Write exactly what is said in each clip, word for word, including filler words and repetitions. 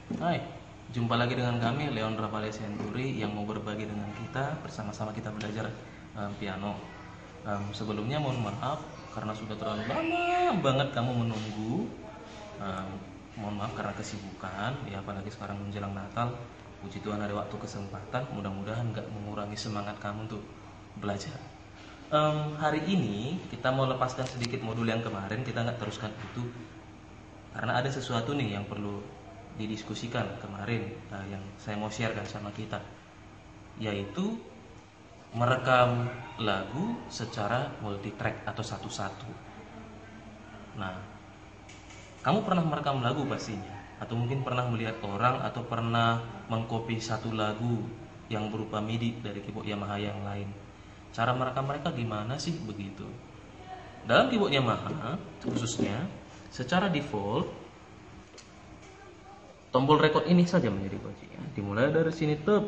Hai, jumpa lagi dengan kami Leon Ravale Senturi yang mau berbagi dengan kita bersama-sama kita belajar um, piano. Um, sebelumnya mohon maaf karena sudah terlalu lama banget kamu menunggu. Um, mohon maaf karena kesibukan, ya apalagi sekarang menjelang Natal. Puji Tuhan ada waktu kesempatan, mudah-mudahan nggak mengurangi semangat kamu untuk belajar. Um, hari ini kita mau lepaskan sedikit modul yang kemarin, kita nggak teruskan itu karena ada sesuatu nih yang perlu didiskusikan kemarin, uh, yang saya mau sharekan sama kita, yaitu merekam lagu secara multi track atau satu-satu. Nah, kamu pernah merekam lagu pastinya, atau mungkin pernah melihat orang atau pernah mengcopy satu lagu yang berupa MIDI dari keyboard Yamaha yang lain. Cara merekam mereka gimana sih begitu? Dalam keyboard Yamaha khususnya, secara default tombol record ini saja menjadi kuncinya. Dimulai dari sini tep.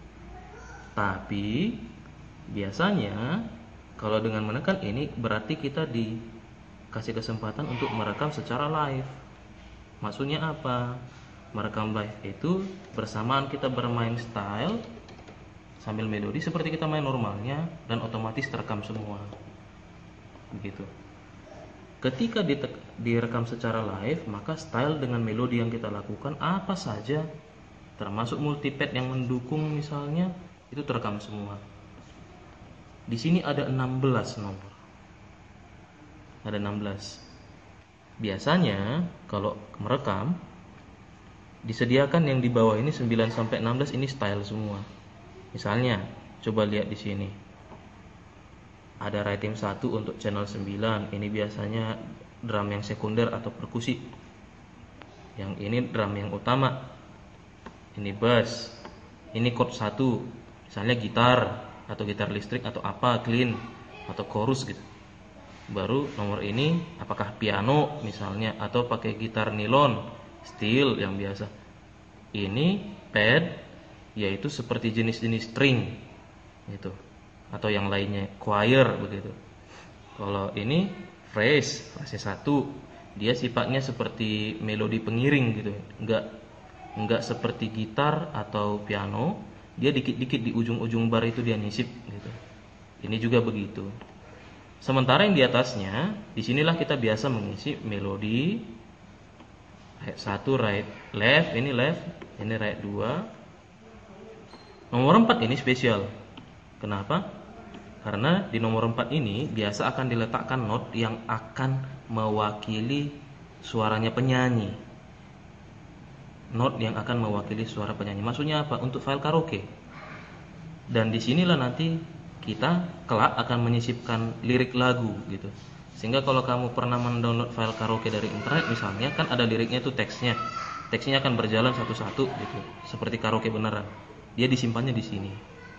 Tapi biasanya kalau dengan menekan ini berarti kita dikasih kesempatan untuk merekam secara live. Maksudnya apa? Merekam live itu bersamaan kita bermain style sambil melodi seperti kita main normalnya dan otomatis terekam semua. Begitu. Ketika direkam secara live, maka style dengan melodi yang kita lakukan apa saja, termasuk multipad yang mendukung misalnya, itu terekam semua. Di sini ada enam belas nomor. Ada enam belas. Biasanya kalau merekam disediakan yang di bawah ini sembilan sampai enam belas ini style semua. Misalnya, coba lihat di sini. Ada writing satu untuk channel sembilan. Ini biasanya drum yang sekunder atau perkusi. Yang ini drum yang utama. Ini bass. Ini chord satu. Misalnya gitar atau gitar listrik atau apa, clean atau chorus gitu. Baru nomor ini apakah piano misalnya atau pakai gitar nilon, steel yang biasa. Ini pad, yaitu seperti jenis-jenis string gitu, atau yang lainnya, choir begitu. Kalau ini phrase, phrase satu, dia sifatnya seperti melodi pengiring gitu, enggak enggak seperti gitar atau piano, dia dikit-dikit di ujung-ujung bar itu dia nisip gitu. Ini juga begitu. Sementara yang di atasnya, disinilah kita biasa mengisi melodi right satu, right left, ini left, ini right dua. Nomor empat ini spesial. Kenapa? Karena di nomor empat ini biasa akan diletakkan not yang akan mewakili suaranya penyanyi. Not yang akan mewakili suara penyanyi. Maksudnya apa? Untuk file karaoke. Dan disinilah nanti kita kelak akan menyisipkan lirik lagu gitu. Sehingga kalau kamu pernah mendownload file karaoke dari internet misalnya, kan ada liriknya tuh teksnya. Teksnya akan berjalan satu-satu gitu, seperti karaoke beneran. Dia disimpannya di sini.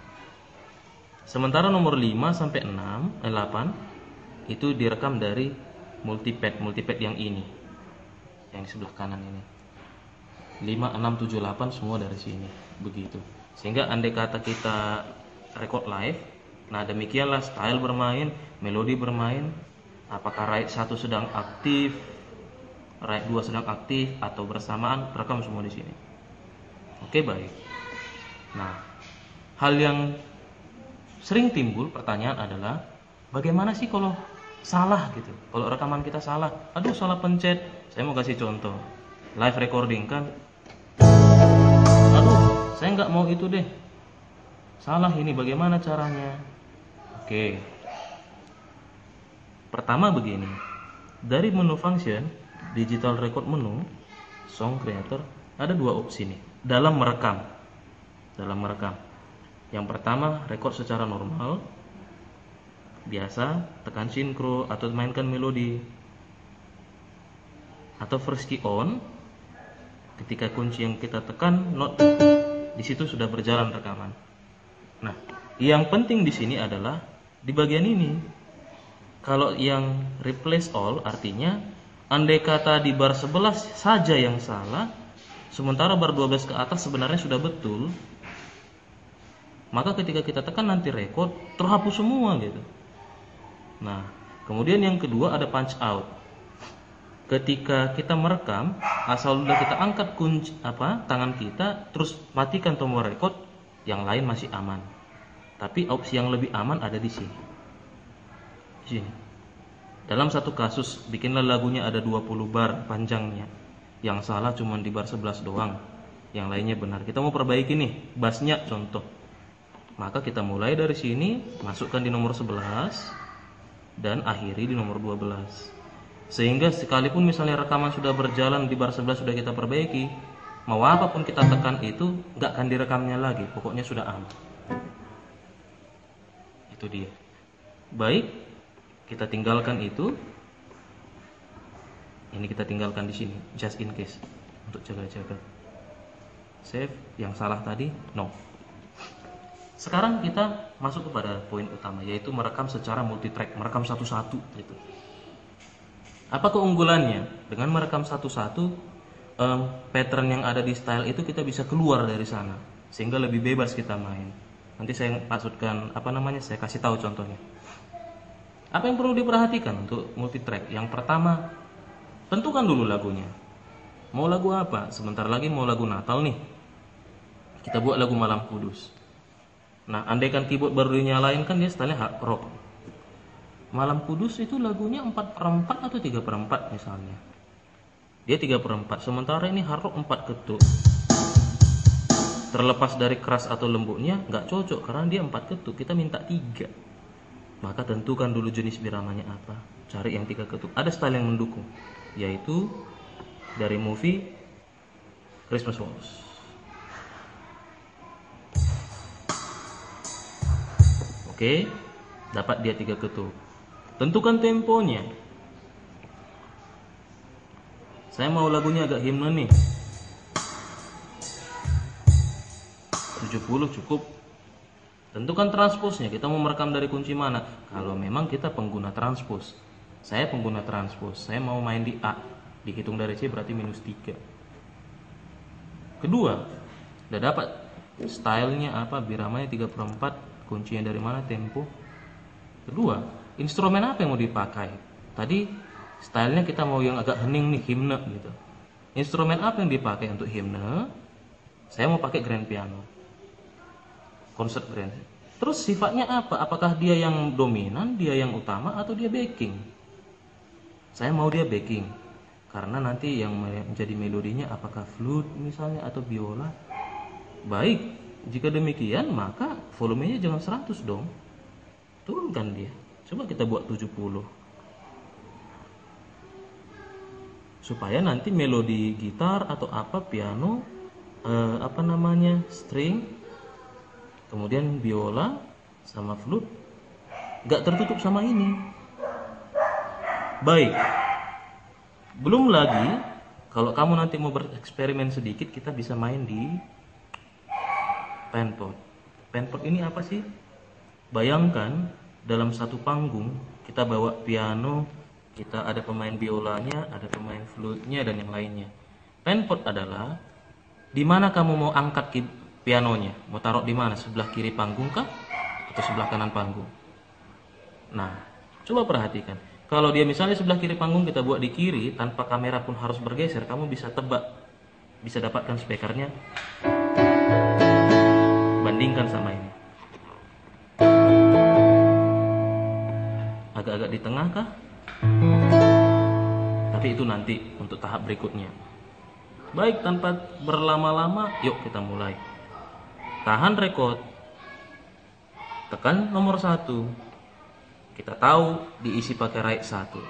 Sementara nomor lima sampai enam, eh, delapan itu direkam dari multipad, multipad yang ini. Yang di sebelah kanan ini. lima, enam, tujuh, delapan semua dari sini, begitu. Sehingga andai kata kita record live, nah demikianlah style bermain, melodi bermain, apakah right satu sedang aktif, right dua sedang aktif atau bersamaan, rekam semua di sini. Oke, baik. Nah, hal yang sering timbul pertanyaan adalah bagaimana sih kalau salah gitu? Kalau rekaman kita salah, aduh salah pencet. Saya mau kasih contoh. Live recording kan, aduh saya nggak mau itu deh, salah ini, bagaimana caranya? Oke, pertama begini, dari menu function digital record menu song creator ada dua opsi nih dalam merekam. Dalam merekam, yang pertama record secara normal biasa, tekan sinkro atau mainkan melodi, atau first key on. Ketika kunci yang kita tekan not, di situ sudah berjalan rekaman. Nah, yang penting di sini adalah di bagian ini. Kalau yang replace all artinya andai kata di bar sebelas saja yang salah, sementara bar dua belas ke atas sebenarnya sudah betul, maka ketika kita tekan nanti record terhapus semua gitu. Nah, kemudian yang kedua ada punch out. ketika kita merekam, asal udah kita angkat kunci apa tangan kita, terus matikan tombol record, yang lain masih aman. Tapi opsi yang lebih aman ada di sini. Di sini. Dalam satu kasus, bikinlah lagunya ada dua puluh bar panjangnya. Yang salah cuma di bar sebelas doang. Yang lainnya benar. Kita mau perbaiki nih, bassnya contoh. Maka kita mulai dari sini, masukkan di nomor sebelas dan akhiri di nomor dua belas. Sehingga sekalipun misalnya rekaman sudah berjalan di bar sebelas sudah kita perbaiki, mau apapun kita tekan itu nggak akan direkamnya lagi, pokoknya sudah aman. Itu dia. Baik, kita tinggalkan itu. Ini kita tinggalkan di sini, just in case, untuk jaga-jaga. Save, yang salah tadi no. Sekarang kita masuk kepada poin utama, yaitu merekam secara multitrack, merekam satu-satu gitu. Apa keunggulannya? Dengan merekam satu-satu, um, pattern yang ada di style itu kita bisa keluar dari sana, sehingga lebih bebas kita main. Nanti saya maksudkan apa namanya, saya kasih tahu contohnya. Apa yang perlu diperhatikan untuk multitrack? Yang pertama, tentukan dulu lagunya. Mau lagu apa? Sebentar lagi mau lagu Natal nih. Kita buat lagu Malam Kudus. Nah, andaikan keyboard baru dinyalain kan dia stylenya hard rock. Malam Kudus itu lagunya empat per empat atau tiga per empat misalnya. Dia tiga per empat, sementara ini hard rock empat ketuk. Terlepas dari keras atau lembutnya nggak cocok karena dia empat ketuk, kita minta tiga. Maka tentukan dulu jenis biramanya apa. Cari yang tiga ketuk. Ada style yang mendukung, yaitu dari movie Christmas Waltz. Oke, dapat dia tiga ketuk. Tentukan temponya. Saya mau lagunya agak himne nih. tujuh puluh cukup. Tentukan transposnya. Kita mau merekam dari kunci mana? Kalau memang kita pengguna transpose. Saya pengguna transpose. Saya mau main di A. Dihitung dari C berarti minus tiga. Kedua, udah dapat stylenya apa, biramanya tiga per empat, kuncinya dari mana, tempo. Kedua, instrumen apa yang mau dipakai? Tadi stylenya kita mau yang agak hening nih, himne gitu. Instrumen apa yang dipakai untuk himne? Saya mau pakai grand piano, concert grand. Terus sifatnya apa? Apakah dia yang dominan, dia yang utama, atau dia backing? Saya mau dia backing, karena nanti yang menjadi melodinya apakah flute misalnya atau biola. Baik, jika demikian maka volumenya jangan seratus dong. Turunkan dia. Coba kita buat tujuh puluh. Supaya nanti melodi gitar atau apa, piano, eh, apa namanya, string, kemudian biola sama flute gak tertutup sama ini. Baik. Belum lagi kalau kamu nanti mau bereksperimen sedikit, kita bisa main di penpot. Penpot ini apa sih? Bayangkan dalam satu panggung kita bawa piano, kita ada pemain biolanya, ada pemain flute-nya dan yang lainnya. Penpot adalah di mana kamu mau angkat pianonya, mau taruh di mana? Sebelah kiri panggung kah atau sebelah kanan panggung? Nah, coba perhatikan. Kalau dia misalnya sebelah kiri panggung, kita buat di kiri tanpa kamera pun harus bergeser, kamu bisa tebak, bisa dapatkan speakernya. Bandingkan sama ini. Agak-agak di tengah kah? Tapi itu nanti untuk tahap berikutnya. Baik, tanpa berlama-lama, yuk kita mulai. Tahan record. Tekan nomor satu. Kita tahu diisi pakai right satu.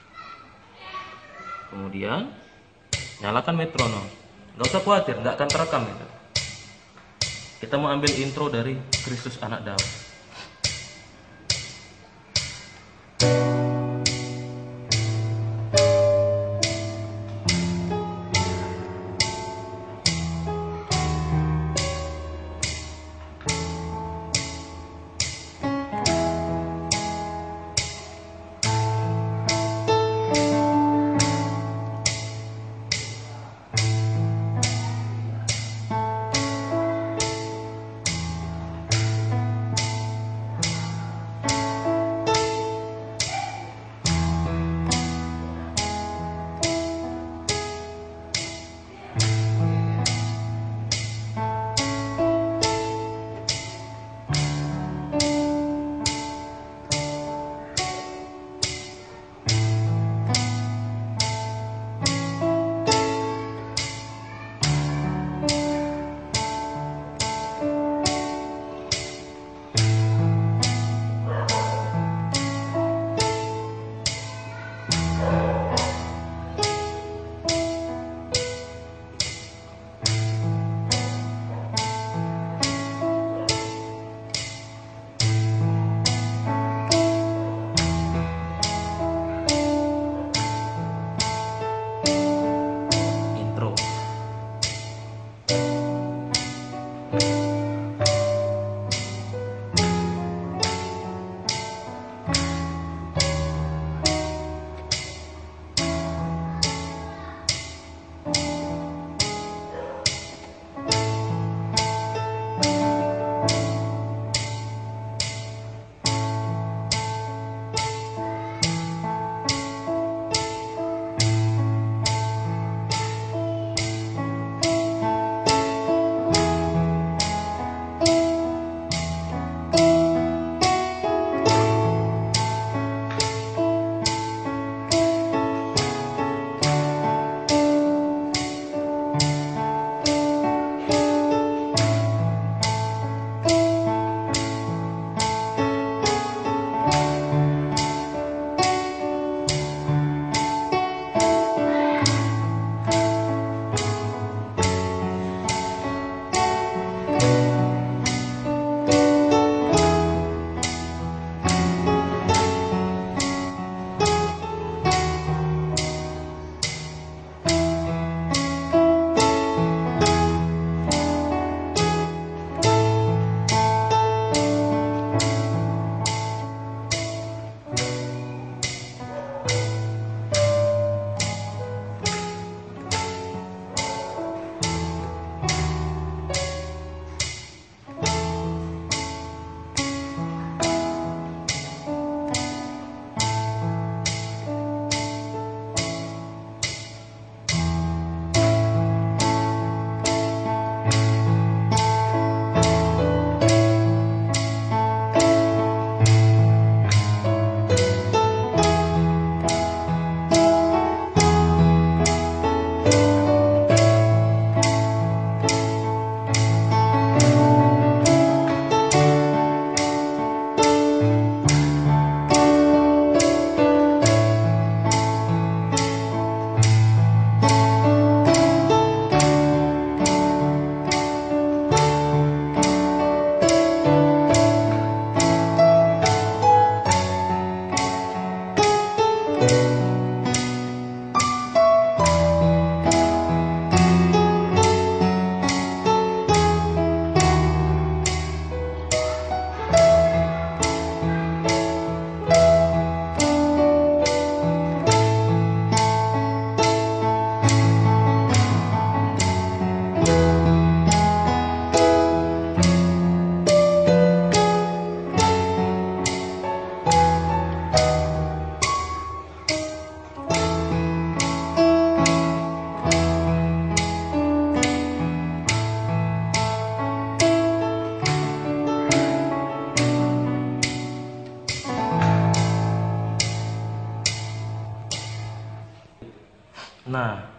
Kemudian nyalakan metronom. Gak usah khawatir, gak akan terekam itu. Kita mau ambil intro dari Kristus Anak Daud.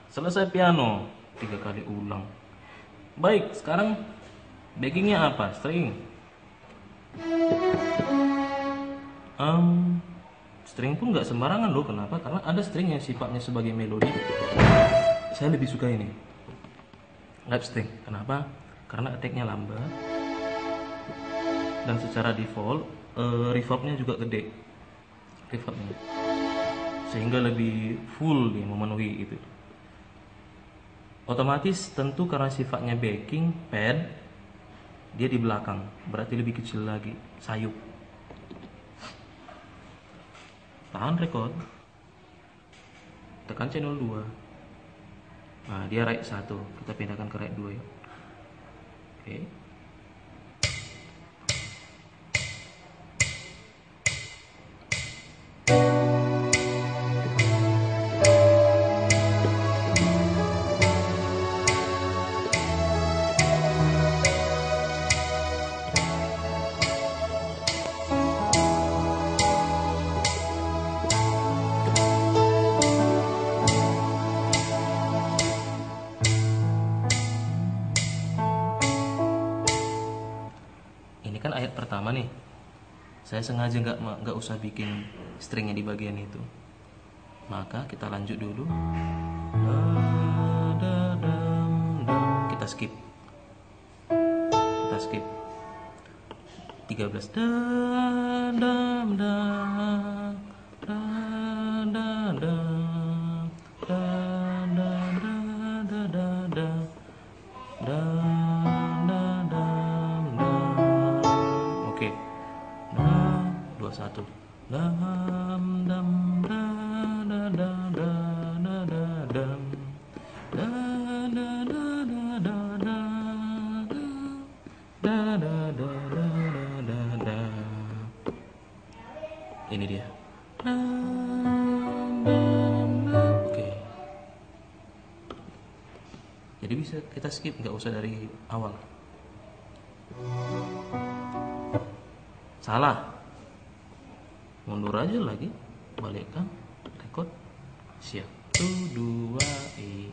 Selesai piano, tiga kali ulang. Baik, sekarang backingnya apa? String. Um, string pun nggak sembarangan loh. Kenapa? Karena ada string yang sifatnya sebagai melodi. Saya lebih suka ini, lap string. Kenapa? Karena attack-nya lambat dan secara default uh, reverb-nya juga gede, reverb-nya, sehingga lebih full nih, memenuhi itu. Otomatis tentu karena sifatnya backing pad, dia di belakang, berarti lebih kecil lagi, sayup. Tahan record, tekan channel dua. Nah, dia right satu, kita pindahkan ke right dua ya. Oke. Kan ayat pertama nih, saya sengaja nggak nggak usah bikin stringnya di bagian itu, maka kita lanjut dulu. Kita skip, kita skip tiga belas. Da da da da da da da da da da da da. Satu dam dam da da da da da da dam da da da da da da da da da da da. Ini dia. Oke, jadi bisa kita skip, nggak usah dari awal. Salah, mundur aja lagi, balikkan, record, siap, satu, dua, i.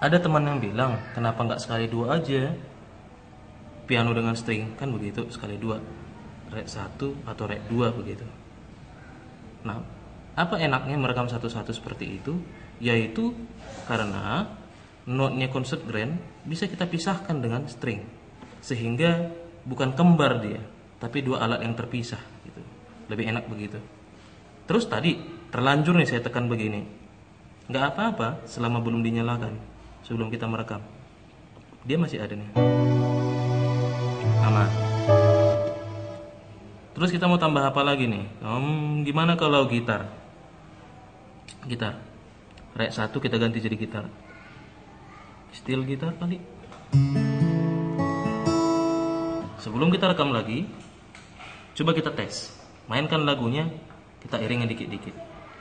Ada teman yang bilang, kenapa nggak sekali dua aja piano dengan string, kan begitu, sekali dua, rek satu atau rek dua begitu. Nah, apa enaknya merekam satu-satu seperti itu? Yaitu karena notnya concert grand bisa kita pisahkan dengan string, sehingga bukan kembar dia, tapi dua alat yang terpisah gitu. Lebih enak begitu. Terus tadi terlanjur nih saya tekan begini, nggak apa-apa selama belum dinyalakan. Sebelum kita merekam, dia masih ada nih, aman. Terus kita mau tambah apa lagi nih? Hmm, gimana kalau gitar? Gitar, rek satu kita ganti jadi gitar, steel gitar kali. Sebelum kita rekam lagi, coba kita tes, mainkan lagunya, kita iringin dikit-dikit.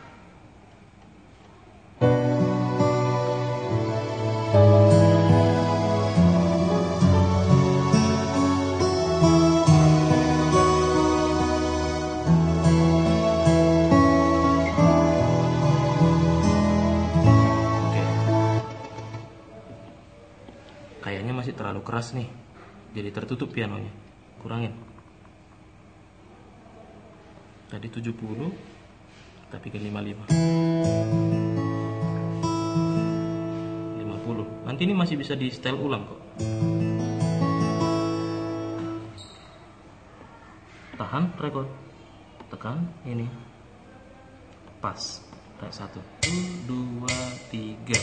Kayaknya masih terlalu keras nih, jadi tertutup pianonya. Kurangin. Tadi tujuh puluh, tapi ke lima puluh lima. lima puluh. Nanti ini masih bisa di setel ulang kok. Tahan record. Tekan ini. Pas. Rek satu, dua, tiga.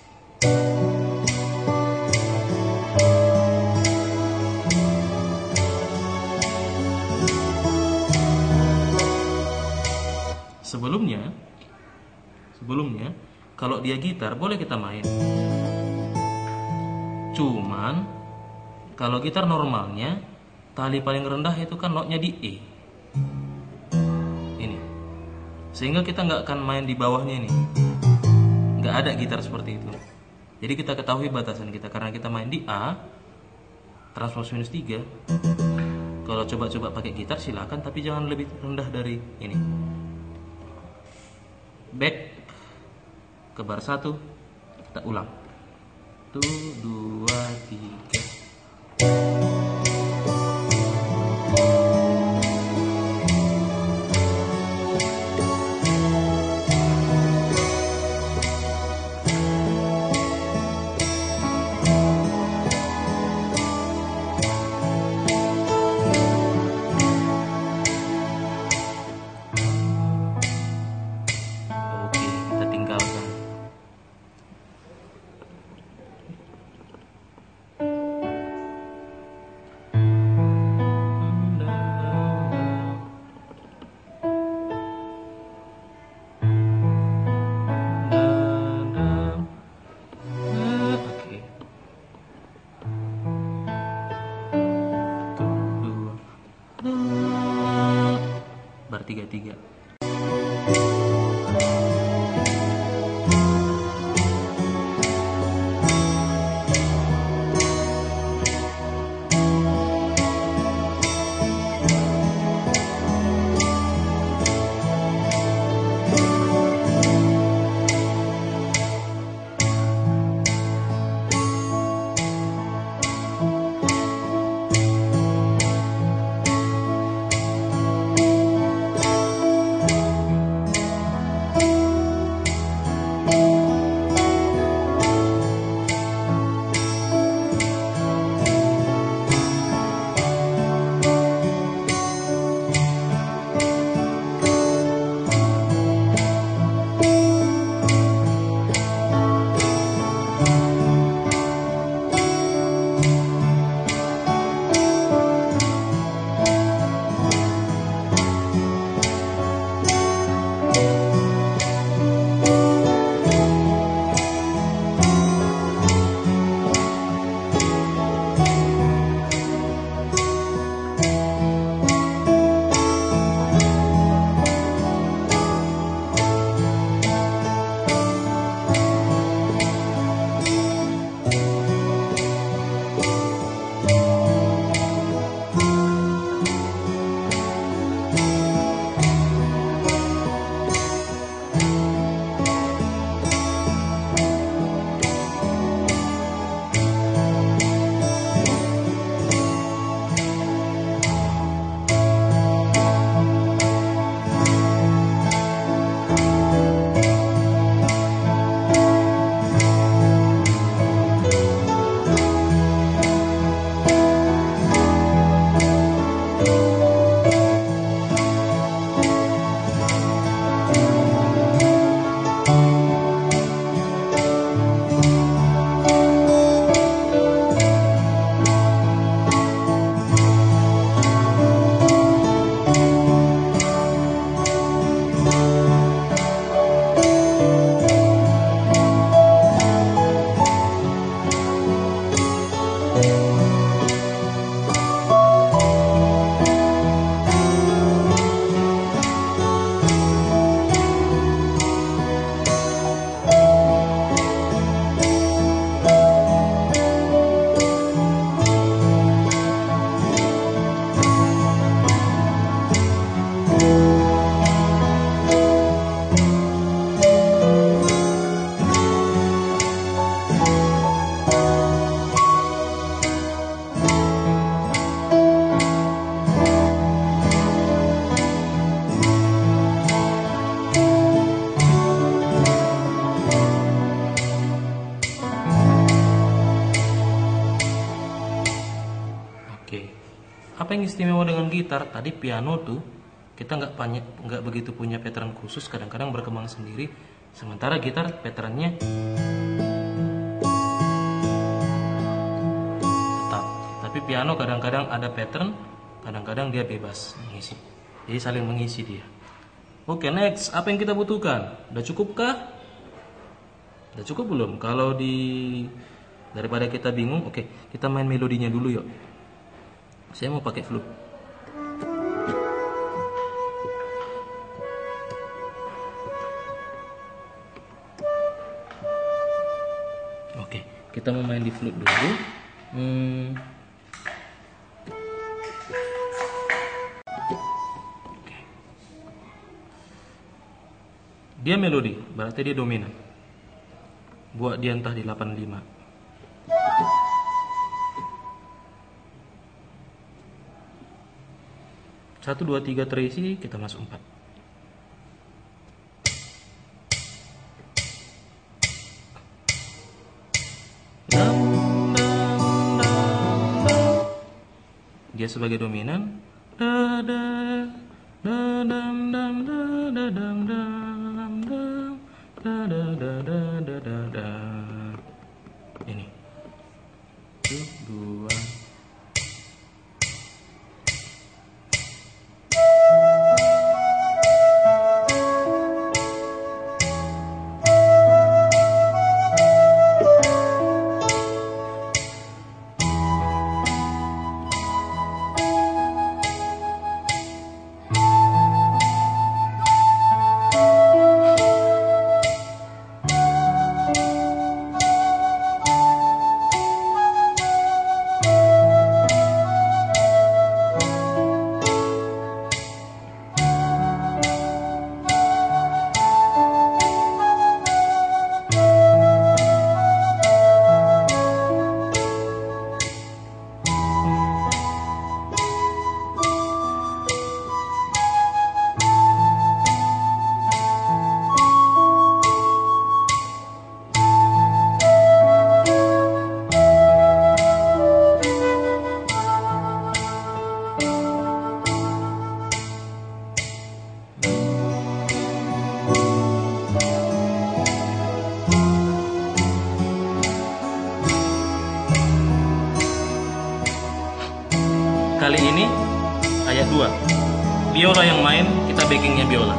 Sebelumnya, sebelumnya kalau dia gitar boleh kita main. Cuman kalau gitar normalnya tali paling rendah itu kan notnya di E. Ini. Sehingga kita nggak akan main di bawahnya ini. Nggak ada gitar seperti itu. Jadi kita ketahui batasan kita karena kita main di A, transpose minus tiga. Kalau coba-coba pakai gitar silakan, tapi jangan lebih rendah dari ini. Back ke bar satu, kita ulang. Satu, dua, tiga. Bar tiga tiga. Apa yang istimewa dengan gitar? Tadi piano tuh kita nggak banyak nggak begitu punya pattern khusus, kadang-kadang berkembang sendiri. Sementara gitar patternnya tetap. Tapi piano kadang-kadang ada pattern, kadang-kadang dia bebas mengisi. Jadi saling mengisi dia. Oke, next, apa yang kita butuhkan? Udah cukupkah? Udah cukup belum? Kalau di daripada kita bingung, oke, kita main melodinya dulu yuk. Saya mau pakai flute. Oke, kita mau main di flute dulu. Hmm. Dia melodi, berarti dia dominan. Buat dia entah di delapan lima. Satu, dua, tiga terisi, kita masuk empat. Dia sebagai dominan. Da da da dam dam da da dam dam dam da da da da da da da. Ini. Satu, dua. Kali ini ayat dua. Biola yang main, kita backingnya biola.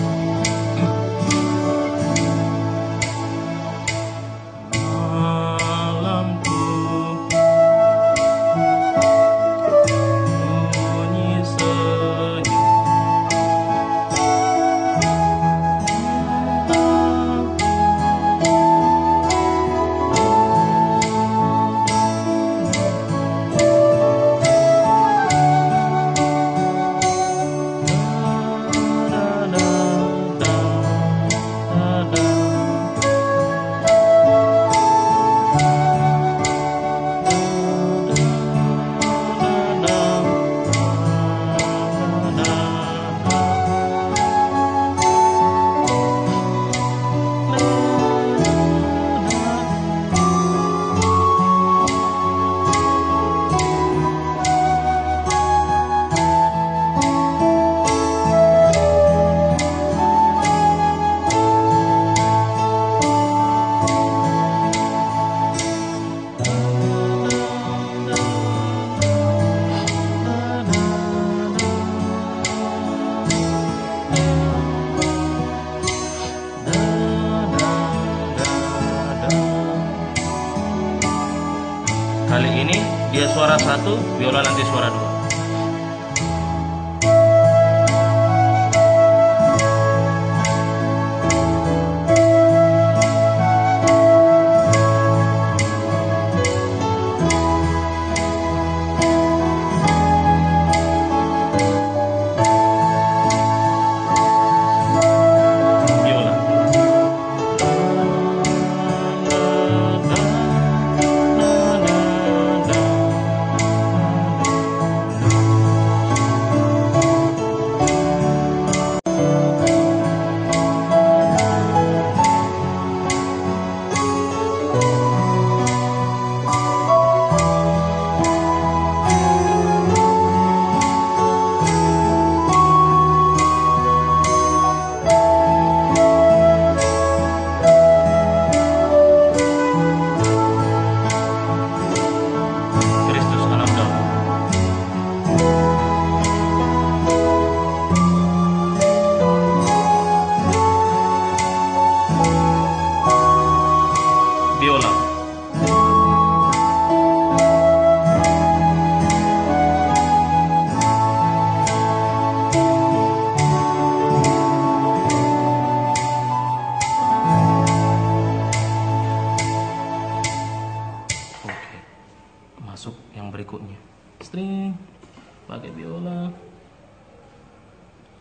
Kali ini dia suara satu, biola nanti suara dua.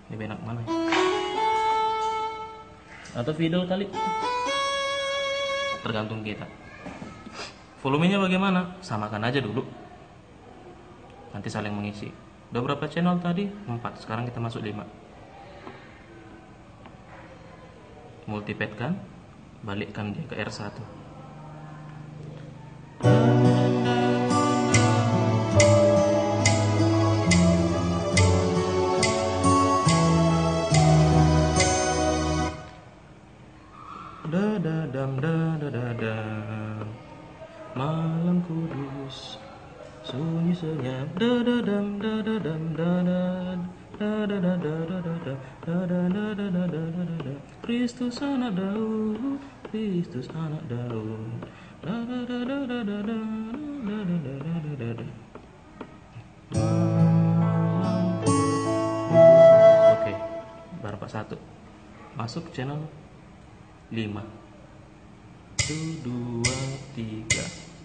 Lebih enak mana ya? Atau video kali? Tergantung kita. Volumenya bagaimana? Samakan aja dulu. Nanti saling mengisi. Udah berapa channel tadi? empat. Sekarang kita masuk lima. Multipad kan? Balikkan dia ke R satu. Dadadam dadadam, malam kudus sunyi senyap. Dadadam dadadam dadad, dadadam dadadam dadadam. Kristus anak Daud, Kristus anak Daud. Oke, berapa satu? Masuk channel lima. Satu, dua, tiga.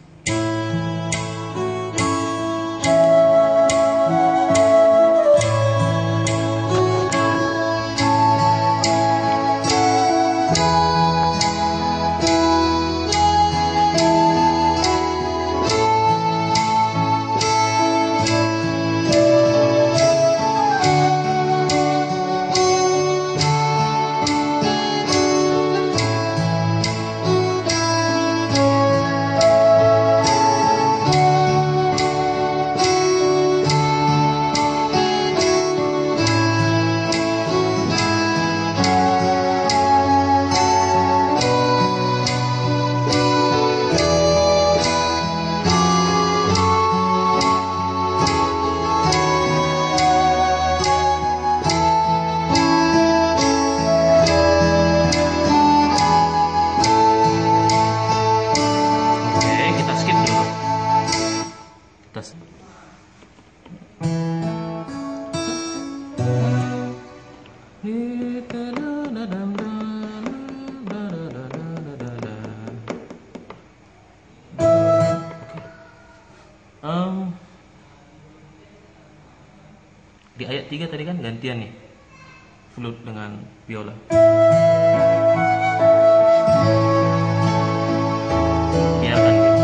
Um, di ayat tiga tadi kan gantian nih flute dengan biola. Biarkan gitu.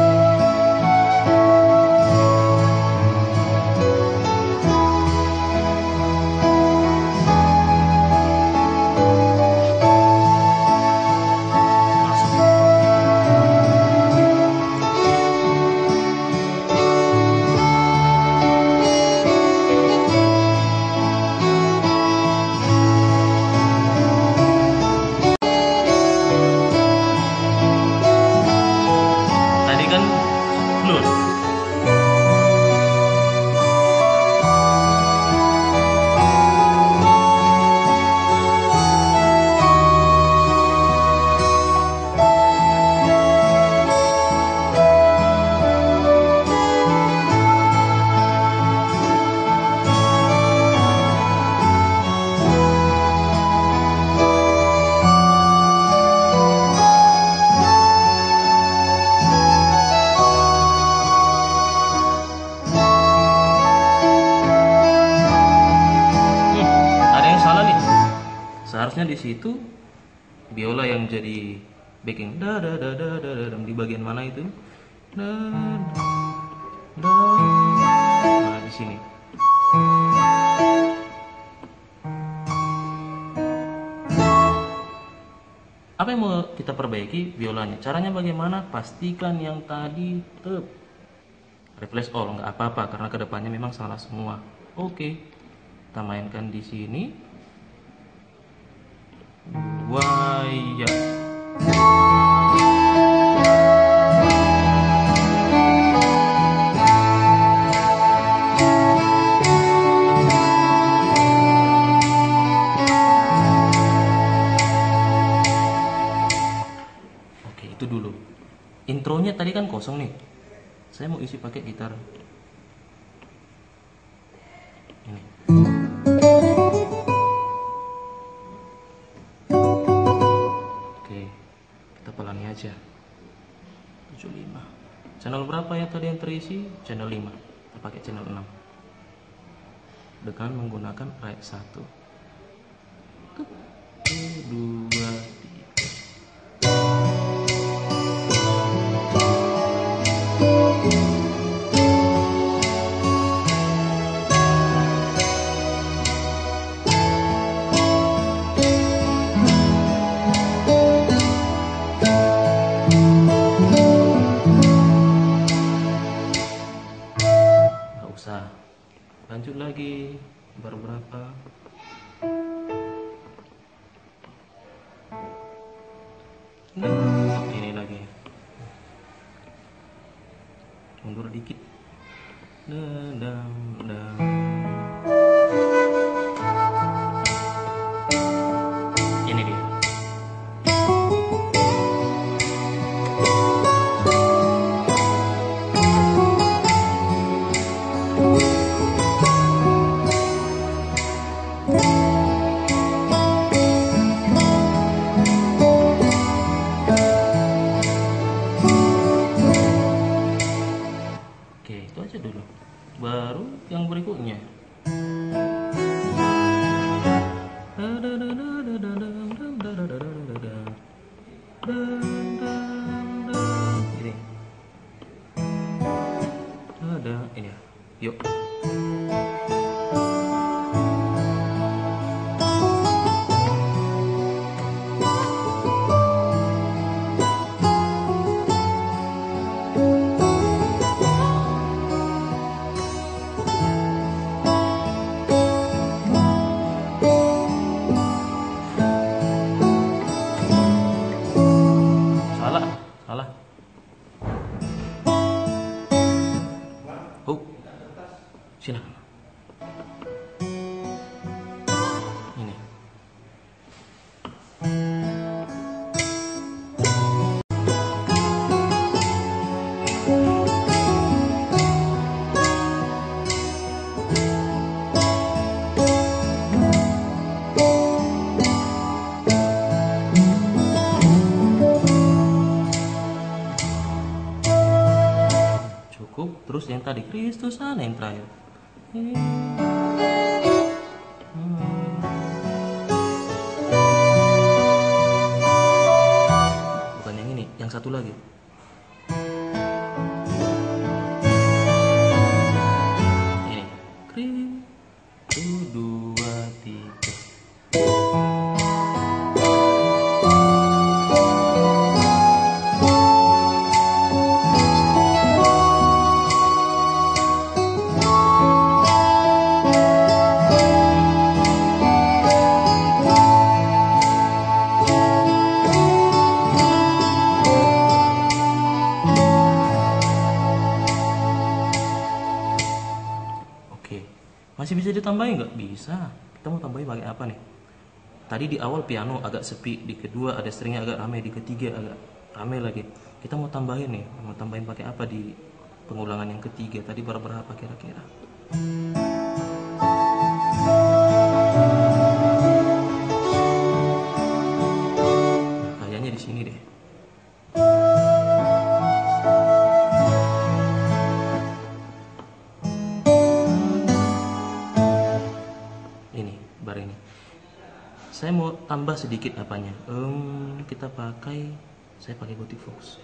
Seharusnya di situ biola yang jadi backing da da da da da, da di bagian mana itu? Da, da, da. Nah, di sini. Apa yang mau kita perbaiki biolanya? Caranya bagaimana? Pastikan yang tadi tep. Replace all, nggak apa-apa karena kedepannya memang salah semua. Oke, kita mainkan di sini. Wah iya. Oke, itu dulu. Intronya tadi kan kosong nih. Saya mau isi pakai gitar. Ini. Aja tujuh puluh lima. Channel berapa ya tadi yang terisi? Channel lima. Kita pakai channel enam dengan menggunakan right satu. Satu, dua, tiga. Nggak usah. Lanjut lagi. Baru berapa? Nah, ini lagi. Mundur dikit. Dadang, dadang. Ini dia. Oke, itu aja dulu. Baru yang berikutnya. Ini. Ada ini ya. Yuk. Salah, salah. Oh, silakan. Ini. Cukup. Terus yang tadi Kristus sana yang terakhir. Bukan yang ini, yang satu lagi. Ini. Kristus dua tiga. Oke, masih bisa ditambahin nggak? Bisa. Kita mau tambahin pakai apa nih? Tadi di awal piano agak sepi, di kedua ada stringnya agak ramai, di ketiga agak ramai lagi. Kita mau tambahin nih, mau tambahin pakai apa di pengulangan yang ketiga? Tadi berapa kira-kira? Nah, kayaknya di sini deh. Ini, bar ini. Saya mau tambah sedikit apanya. Um, kita pakai, saya pakai Gothic Fox.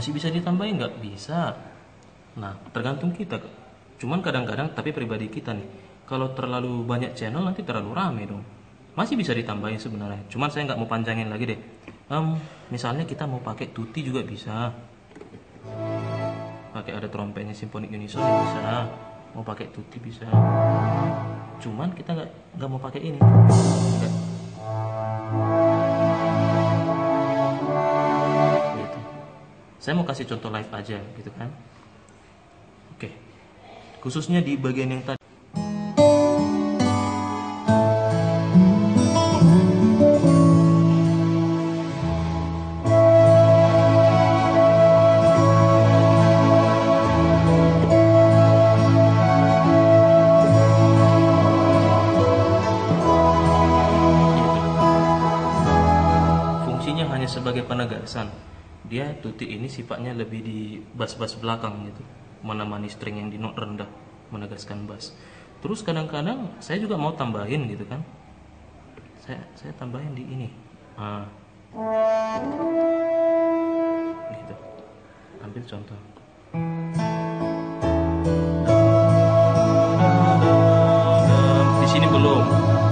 Masih bisa ditambahin nggak? Bisa. Nah, tergantung kita. Cuman kadang-kadang, tapi pribadi kita nih, kalau terlalu banyak channel nanti terlalu rame dong. Masih bisa ditambahin sebenarnya. Cuman saya nggak mau panjangin lagi deh. Um, misalnya kita mau pakai tutti juga bisa. Pakai ada trompetnya Symphonic Unison bisa. Mau pakai tutti bisa. Cuman kita nggak nggak mau pakai ini. Nggak. Gitu. Saya mau kasih contoh live aja gitu kan. Oke. Khususnya di bagian yang tadi. Fungsinya hanya sebagai penegasan. Dia tutti ini sifatnya lebih di bass-bass belakang gitu, menemani string yang di note rendah, menegaskan bass. Terus kadang-kadang saya juga mau tambahin gitu kan, saya saya tambahin di ini, ah, gitu. Ambil contoh. Di sini belum.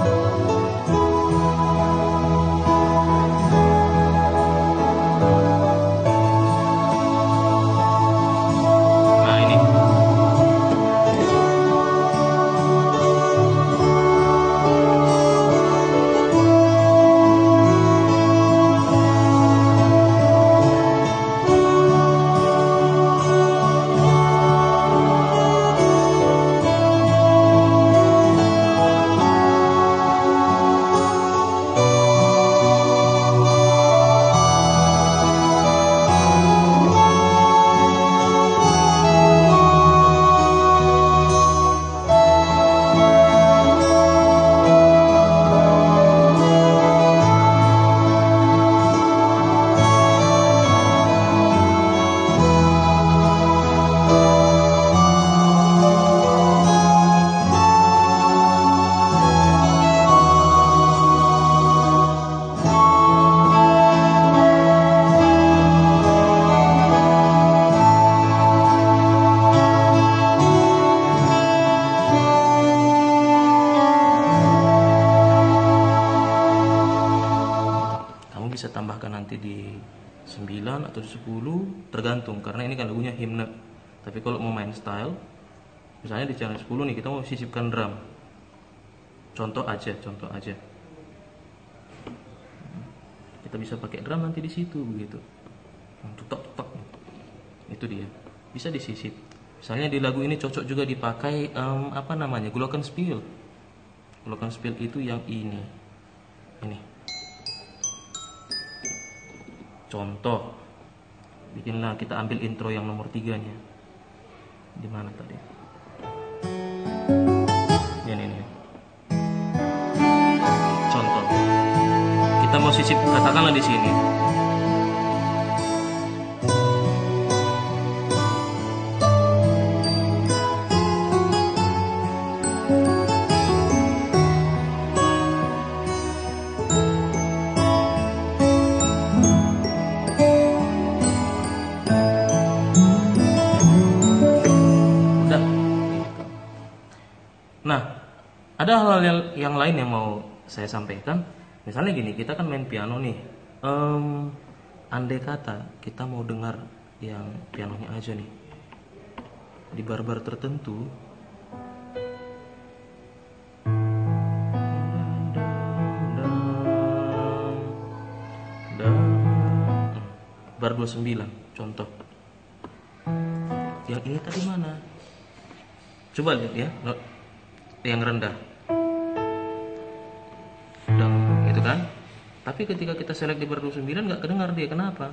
Bisa tambahkan nanti di sembilan atau di sepuluh, tergantung, karena ini kan lagunya himne. Tapi kalau mau main style, misalnya di channel sepuluh nih kita mau sisipkan drum, contoh aja contoh aja kita bisa pakai drum nanti di situ begitu, tutak tutak, itu dia bisa disisip. Misalnya di lagu ini cocok juga dipakai um, apa namanya, glockenspiel. Glockenspiel itu yang ini ini contoh. Bikinlah, kita ambil intro yang nomor tiganya. Di mana tadi? Ini nih. Contoh. Kita mau sisip, katakanlah di sini. Nah, ada hal-hal yang, yang lain yang mau saya sampaikan. Misalnya gini, kita kan main piano nih. Um, andai kata kita mau dengar yang pianonya aja nih, di bar-bar tertentu, bar dua puluh sembilan, contoh. Yang ini tadi mana? Coba lihat ya, yang rendah, dan itu kan. Tapi ketika kita select di bar dua puluh sembilan nggak kedengar dia, kenapa?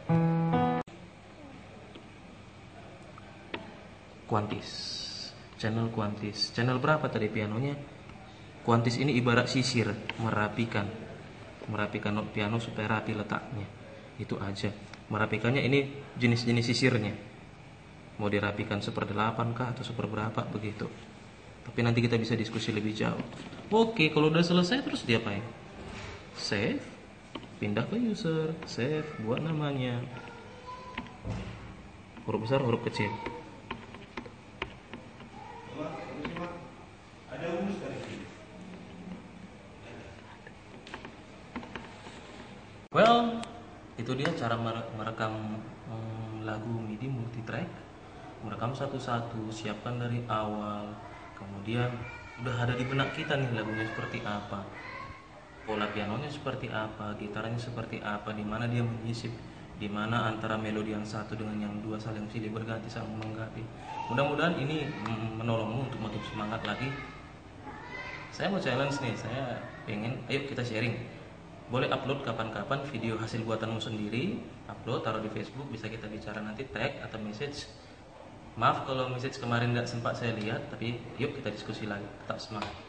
Kuantis, channel kuantis. Channel berapa tadi pianonya? Kuantis ini ibarat sisir, merapikan, merapikan not piano supaya rapi letaknya. Itu aja. Merapikannya ini jenis-jenis sisirnya. Mau dirapikan seperdelapan kah atau seperberapa begitu. Tapi nanti kita bisa diskusi lebih jauh. Oke, kalau udah selesai terus diapain? Save, pindah ke user, save, buat namanya. huruf besar, huruf kecil. Well, itu dia cara merekam hmm, lagu MIDI multitrack. Merekam satu-satu, siapkan dari awal, kemudian udah ada di benak kita nih lagunya seperti apa, pola pianonya seperti apa, gitarnya seperti apa, di mana dia menyisip, di mana antara melodi yang satu dengan yang dua saling silih berganti, saling mengganti. Mudah-mudahan ini menolongmu untuk makin semangat lagi. Saya mau challenge nih, saya pengen, ayo kita sharing. Boleh upload kapan-kapan video hasil buatanmu sendiri, upload, taruh di Facebook, bisa kita bicara nanti, tag atau message. Maaf kalau message kemarin nggak sempat saya lihat, tapi yuk kita diskusi lagi, tetap semangat.